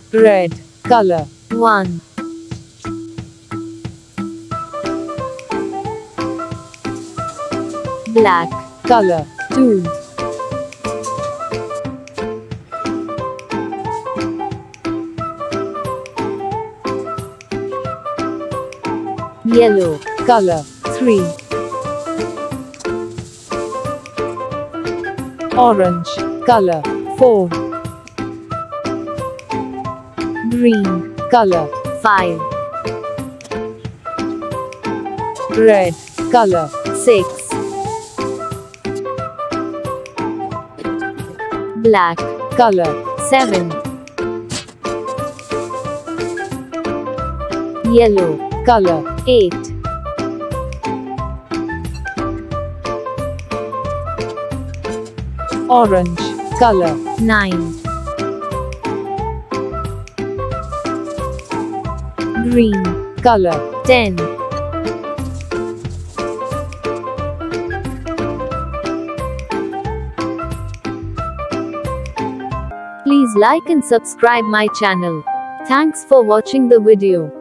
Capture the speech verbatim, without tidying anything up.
Red color one. Black color two. Yellow color three. Orange color four. Green Color five. red color six. Black color seven. Yellow color eight. orange color nine. Green color ten. Please like and subscribe my channel. Thanks for watching the video.